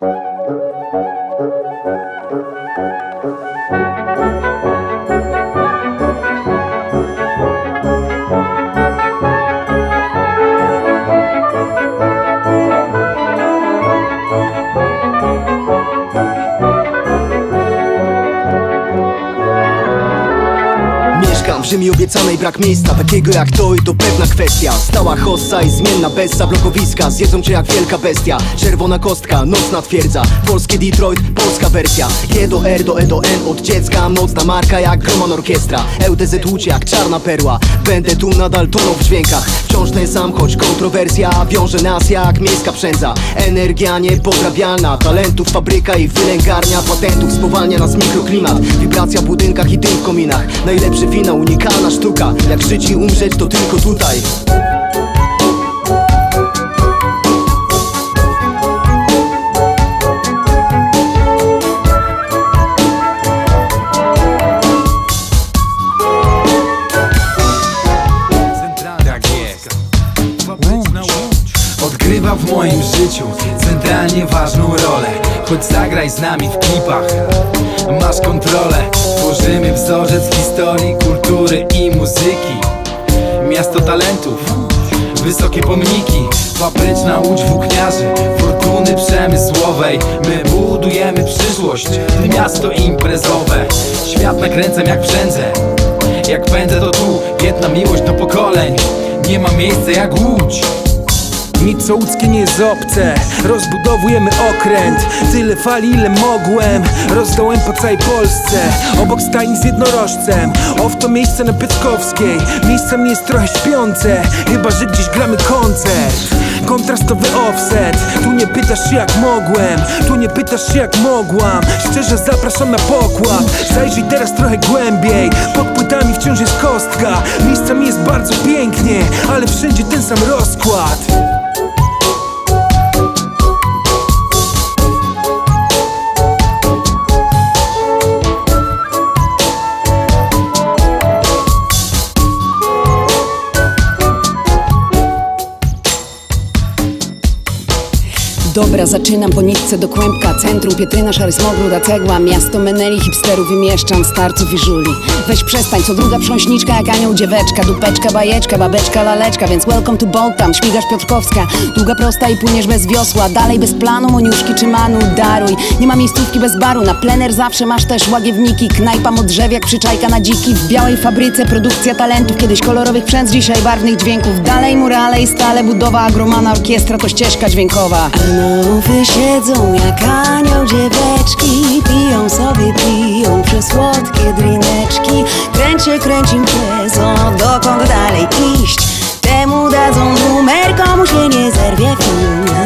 Mieszkam w ziemi obiecanej, brak miejsca takiego jak to i to pewna kwestia. Stała hossa i zmienna bessa, blokowiska zjedzą cię jak wielka bestia. Czerwona kostka, nocna twierdza, polskie Detroit, polska wersja. G do R do E do N od dziecka, mocna marka jak Groman Orkiestra. LDZ tłucie jak czarna perła, będę tu nadal tonął w dźwiękach. Wciąż ten sam, choć kontrowersja wiąże nas jak miejska przędza. Energia niepodrabialna, talentów fabryka i wylęgarnia patentów spowalnia nas mikroklimat. Wibracja w budynkach i dym w kominach. Najlepszy finał, unikalna sztuka. Jak żyć i umrzeć to tylko tutaj. Odgrywa w moim życiu centralnie ważną rolę. Choć zagraj z nami w klipach, masz kontrolę. Tworzymy wzorzec historii, kultury i muzyki. Miasto talentów, wysokie pomniki, fabryczna łódź włókniarzy, fortuny przemysłowej. My budujemy przyszłość, miasto imprezowe. Świat nakręcam jak brzędzę, jak pędzę to tu. Jedna miłość do pokoleń, nie ma miejsca jak Łódź. Nic co łódzkie nie jest obce. Rozbudowujemy okręt, tyle fali ile mogłem. Rozdałem po całej Polsce, obok stajni z jednorożcem. To miejsce na Piotrkowskiej, miejscami jest trochę śpiące. Chyba że gdzieś gramy koncert. Kontrastowy offset. Tu nie pytasz się jak mogłem, tu nie pytasz się jak mogłam. Szczerze zapraszam na pokład. Zajrzyj teraz trochę głębiej. Pod płytami wciąż jest kostka. Miejscami jest bardzo pięknie, ale wszędzie ten sam rozkład. Dobra, zaczynam po nitce do kłębka. Centrum, Pietryna, szary smog, ruda cegła. Miasto meneli, hipsterów i mieszczan, starców i żuli. Weź przestań, co druga prząśniczka jak anioł dzieweczka. Dupeczka, bajeczka, babeczka, laleczka. Więc welcome to Boltam, śmigasz Piotrkowska. Długa prosta i płyniesz bez wiosła. Dalej bez planu, moniuszki czy manu, daruj. Nie ma miejscówki bez baru, na plener zawsze masz też łagiewniki. Knajpa modrzewiak, przyczajka na dziki. W białej fabryce produkcja talentów. Kiedyś kolorowych przędz, dzisiaj barwnych dźwięków. Dalej murale i stale budowa, Gromana Orkiestra to ścieżka dźwiękowa. Rufy siedzą jak anioł dzieweczki, piją sobie, piją przesłodkie drineczki. Kręci imprezą, dokąd dalej iść? Temu dadzą numer, komu się nie zerwie film.